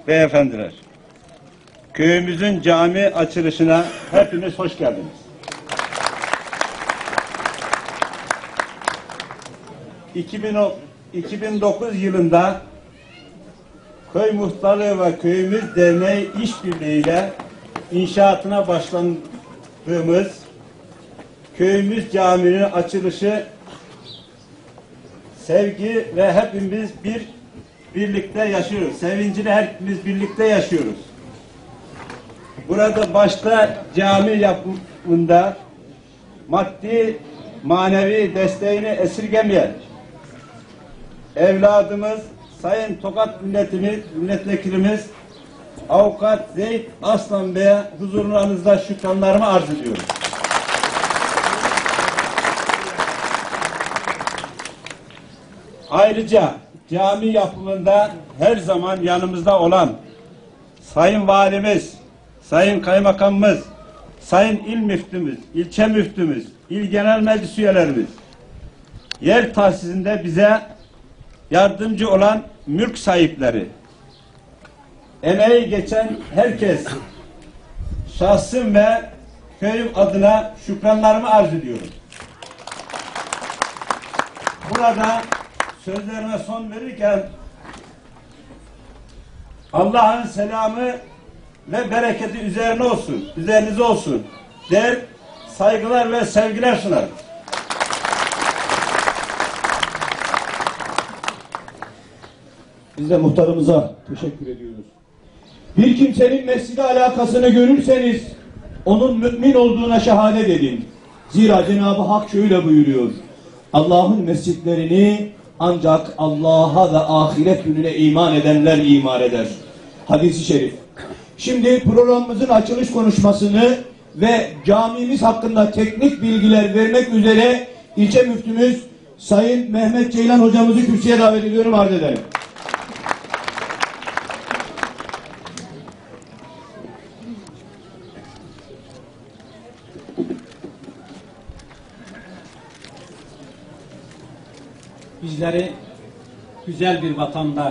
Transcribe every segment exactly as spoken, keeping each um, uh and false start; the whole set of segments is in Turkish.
beyefendiler, köyümüzün cami açılışına hepiniz hoş geldiniz. iki bin dokuz yılında Köy Muhtarlığı ve Köyümüz Derneği işbirliğiyle inşaatına başlandığımız Köyümüz Camii'nin açılışı sevgi ve hepimiz bir birlikte yaşıyoruz. Sevincini hepimiz birlikte yaşıyoruz. Burada başta cami yapımında maddi manevi desteğini esirgemeyen evladımız Sayın Tokat milletimiz, milletvekilimiz Avukat Zeyd Aslan Bey'e huzurlarınızda şükranlarımı arz ediyorum. Ayrıca cami yapımında her zaman yanımızda olan Sayın Valimiz, Sayın Kaymakamımız, Sayın İl Müftümüz, İlçe Müftümüz, İl Genel Meclis üyelerimiz, yer tahsisinde bize yardımcı olan mülk sahipleri, emeği geçen herkes, şahsım ve köyüm adına şükranlarımı arz ediyorum. Burada sözlerime son verirken Allah'ın selamı ve bereketi üzerine olsun, üzerinize olsun der, saygılar ve sevgiler sunarım. Biz de muhtarımıza teşekkür ediyoruz. Bir kimsenin mescide alakasını görürseniz onun mümin olduğuna şehadet edin. Zira Cenab-ı Hak şöyle buyuruyor: Allah'ın mescitlerini ancak Allah'a ve ahiret gününe iman edenler imar eder. Hadis-i şerif. Şimdi programımızın açılış konuşmasını ve camimiz hakkında teknik bilgiler vermek üzere ilçe müftümüz Sayın Mehmet Ceylan hocamızı kürsüye davet ediyorum, arz ederim. Bizleri güzel bir vatanda,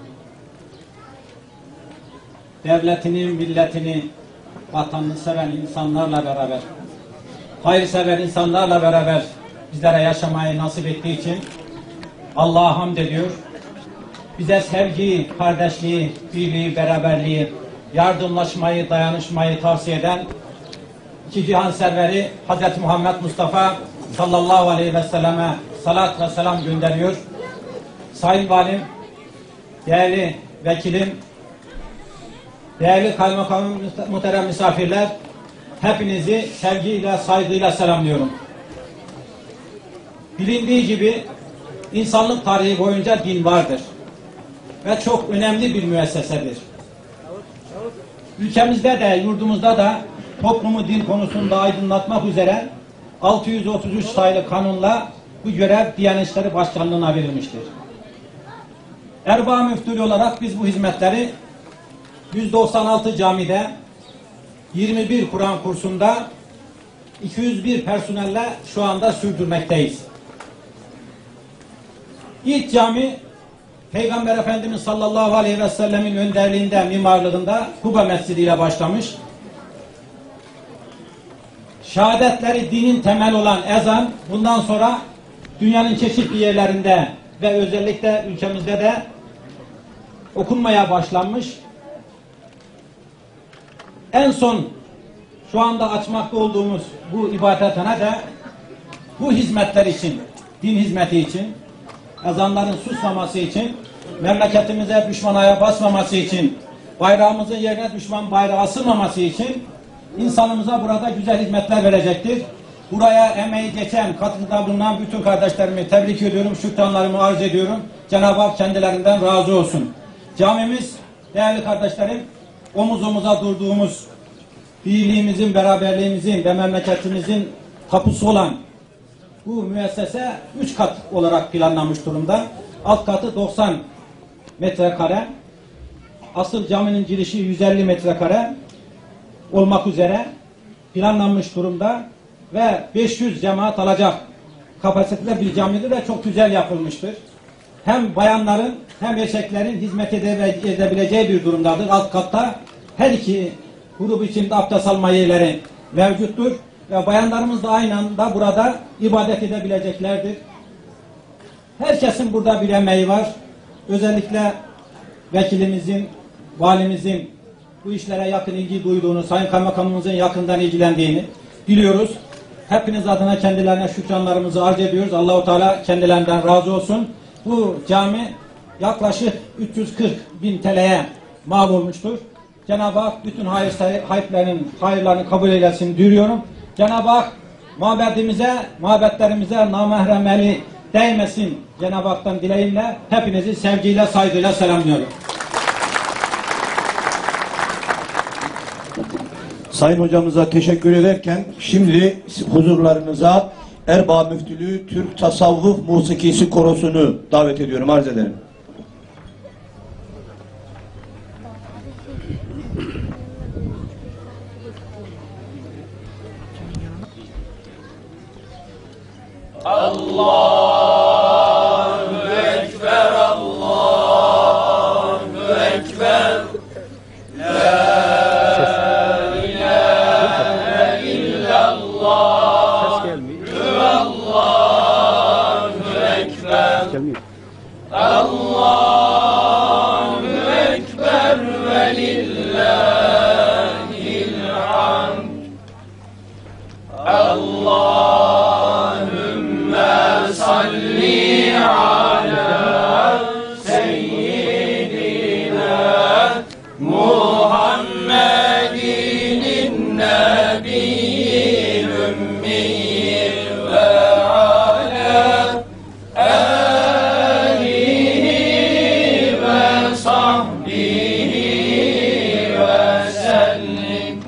devletini, milletini, vatanını seven insanlarla beraber, hayırsever insanlarla beraber bizlere yaşamayı nasip ettiği için Allah'a hamd ediyor. Bize sevgiyi, kardeşliği, birliği, beraberliği, yardımlaşmayı, dayanışmayı tavsiye eden iki cihan serveri Hazreti Muhammed Mustafa sallallahu aleyhi ve selleme salat ve selam gönderiyor. Sayın Valim, değerli vekilim, değerli kaymakamım, muhterem misafirler, hepinizi sevgiyle, saygıyla selamlıyorum. Bilindiği gibi insanlık tarihi boyunca din vardır ve çok önemli bir müessesedir. Ülkemizde de, yurdumuzda da toplumu din konusunda aydınlatmak üzere altı yüz otuz üç sayılı kanunla bu görev Diyanet İşleri Başkanlığı'na verilmiştir. Erbaa müftülüğü olarak biz bu hizmetleri yüz doksan altı camide, yirmi bir Kur'an kursunda, iki yüz bir personelle şu anda sürdürmekteyiz. İlk cami Peygamber Efendimiz sallallahu aleyhi ve sellemin önderliğinde, mimarlığında Kuba Mescidi ile başlamış. Şehadetleri dinin temel olan ezan bundan sonra dünyanın çeşitli yerlerinde ve özellikle ülkemizde de okunmaya başlanmış. En son şu anda açmakta olduğumuz bu ibadethane de bu hizmetler için, din hizmeti için, ezanların susmaması için, memleketimize düşman ayağı basmaması için, bayrağımızın yerine düşman bayrağı asılmaması için insanımıza burada güzel hizmetler verecektir. Buraya emeği geçen, katkıda bulunan bütün kardeşlerimi tebrik ediyorum, şükranlarımı arz ediyorum. Cenab-ı Hak kendilerinden razı olsun. Camimiz, değerli kardeşlerim, omuz omuza durduğumuz, birliğimizin, beraberliğimizin ve memleketimizin kapısı olan bu müessese üç kat olarak planlanmış durumda. Alt katı doksan metrekare, asıl caminin girişi yüz elli metrekare olmak üzere planlanmış durumda ve beş yüz cemaat alacak kapasitede bir camidir ve çok güzel yapılmıştır. hem bayanların hem erkeklerin hizmet ede- edebileceği bir durumdadır. Alt katta her iki grup için de abdest alma yerleri mevcuttur. Ve bayanlarımız da aynı anda burada ibadet edebileceklerdir. Herkesin burada bir emeği var. Özellikle vekilimizin, valimizin bu işlere yakın ilgi duyduğunu, Sayın Kaymakamımızın yakından ilgilendiğini biliyoruz. Hepiniz adına kendilerine şükranlarımızı arz ediyoruz. Allahu Teala kendilerinden razı olsun. Bu cami yaklaşık üç yüz kırk bin T L'ye mal olmuştur. Cenab-ı Hak bütün hayır sahiplerinin hayırlarını kabul eylesin diyorum. Cenab-ı Hak mabedimize, mabetlerimize namahremeli değmesin Cenab-ı Hak'tan dileğimle hepinizi sevgiyle, saygıyla selamlıyorum. Sayın hocamıza teşekkür ederken şimdi huzurlarınıza Erbaa Müftülüğü Türk Tasavvuf Musikisi Korosu'nu davet ediyorum, arz ederim. Allahu Ekber, Allahu Ekber, La ilahe illallah, Allahu Ekber, Allahu Ekber ve lillahil hamd. Allahümme salli ala seyyidina Muhammedin nebiyyil ümmi ve ala alihi ve sahbihi ve sellim.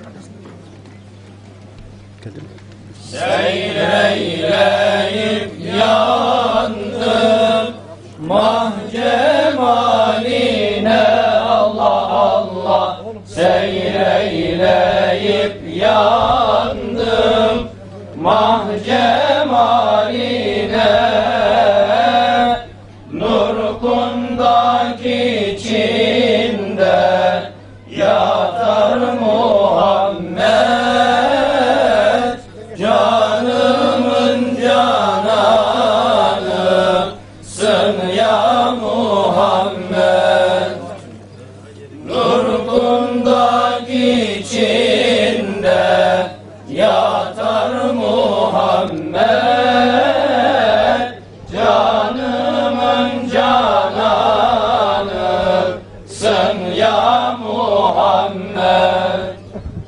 Seyreyleyip yandım mah cemaline, Allah Allah. Seyreyleyip yandım mah cemaline, nur kundak içinde yatar Muhammed, canımın cananısın ya Muhammed. Nur kundak içinde yatar Muhammed, canımın cananısın ya Muhammed.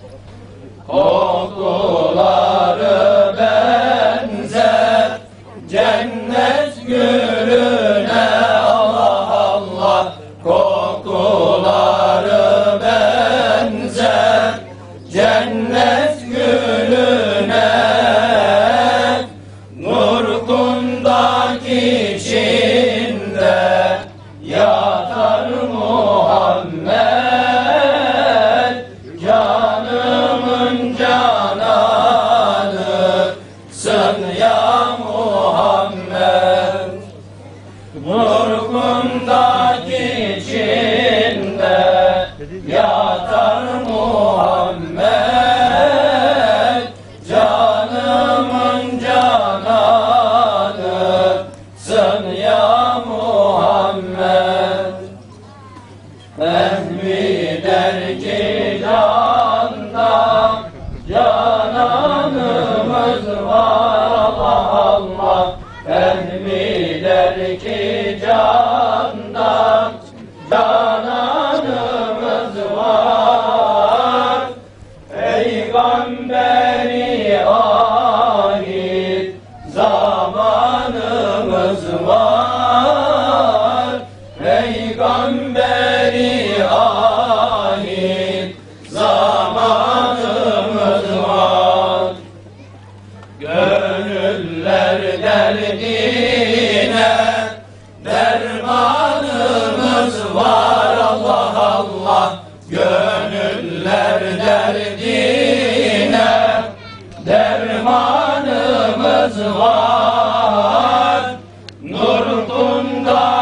Kokuları benzer cennet gülüne, Allah Allah. Kokuları benzer cennet gülüne, nur kundak içinde yatar Muhammed, canımın cananısın ya Muhammed. Nur kundak içinde yatar Muhammed, canımın cananısın ya Muhammed. Fehmi der ki candan cananımız var, Allah Allah. Fehmi der ki candan cananımız var. Peygamberi ait zamanımız var. Peygamberi ait zamanımız var. Gönüller derdine dermanımız var, Allah Allah. Gönüller derdine dermanımız var. Nur kundak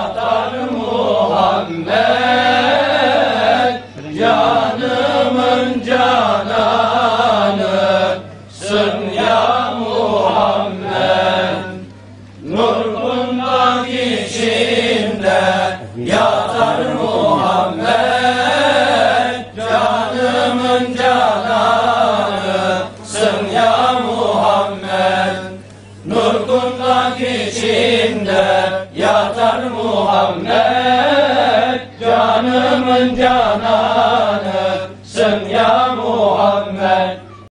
yatar Muhammed, canımın cananısın ya Muhammed. Nur kundak içinde yatar Muhammed, canımın cananısın ya Muhammed. Nur kundak içinde yatar Muhammed, canımın cananısın